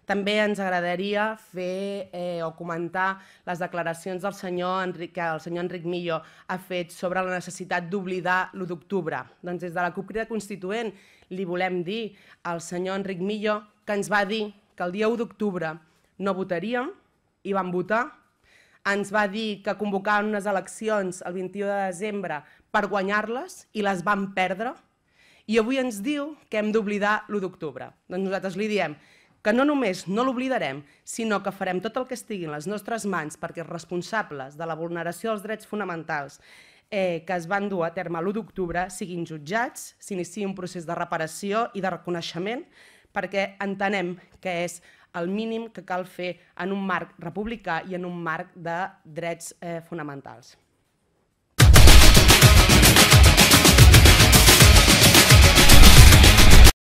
També ens agradaria fer o comentar les declaracions del que el senyor Enric Millo ha fet sobre la necessitat d'oblidar l'1 d'octubre. Doncs des de la CUP Crida Constituent li volem dir al senyor Enric Millo que ens va dir que el dia 1 d'octubre no votaríem i vam votar. Ens va dir que convocaven unes eleccions el 21 de desembre per guanyar-les i les vam perdre. I avui ens diu que hem d'oblidar l'1 d'octubre. Doncs nosaltres li diem que no només no l'oblidarem, sinó que farem tot el que estigui en les nostres mans perquè els responsables de la vulneració dels drets fonamentals que es van dur a terme l'1 d'octubre siguin jutjats, s'iniciï un procés de reparació i de reconeixement, perquè entenem que és el mínim que cal fer en un marc republicà i en un marc de drets fonamentals.